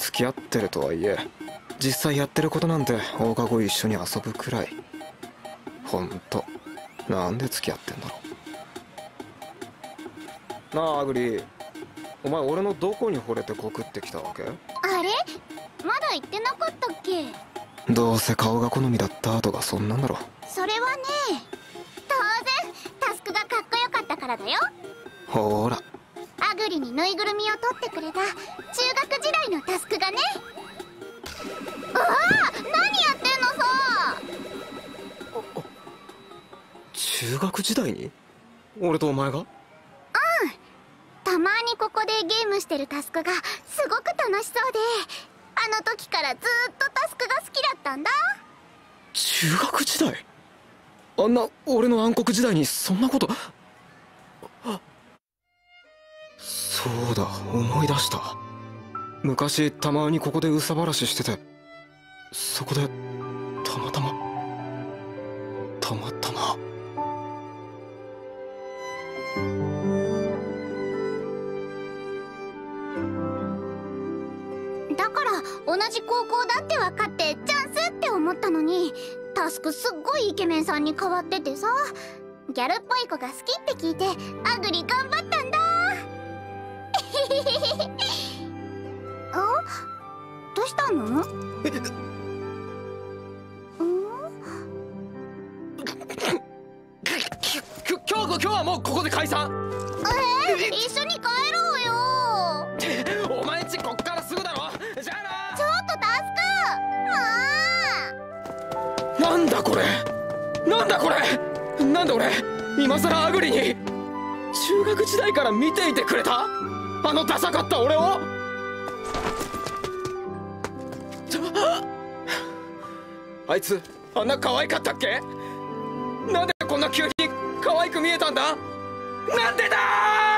付き合ってるとはいえ実際やってることなんて放課後一緒に遊ぶくらい。ほんとなんで付き合ってんだろうなあ。アグリ、お前俺のどこに惚れて告ってきたわけ？ あれまだ言ってなかったっけ？ どうせ顔が好みだったとかそんなんだろ。 それはね、当然タスクがかっこよかったからだよ。 ほーら、 アグリにぬいぐるみを取ってくれた中学時代のタスクがね。ああ、何やってんのさ。 中学時代に俺とお前が？ たまにここでゲームしてるタスクがすごく楽しそうで、あの時からずーっとタスクが好きだったんだ。 中学時代？あんな俺の暗黒時代にそんなこと。そうだ、思い出した。昔たまにここで憂さ晴らししてて、そこでたまたまだから同じ高校だって分かってチャンスって思ったのに、タスクすっごいイケメンさんに変わっててさ、ギャルっぽい子が好きって聞いてアグリ頑張ったんだ。あ、どうしたの？ 今日はもうここで解散。 一緒に帰ろうよ。 お前んちこっからすぐだろ。じゃあな。 ちょっとタスク、もう。 なんだこれ、なんだこれ、なんで俺今さらアグリに。中学時代から見ていてくれたあのダサかった俺を。あいつあんな可愛かったっけ？なんでこんな急に可愛く見えたんだ？なんでだー！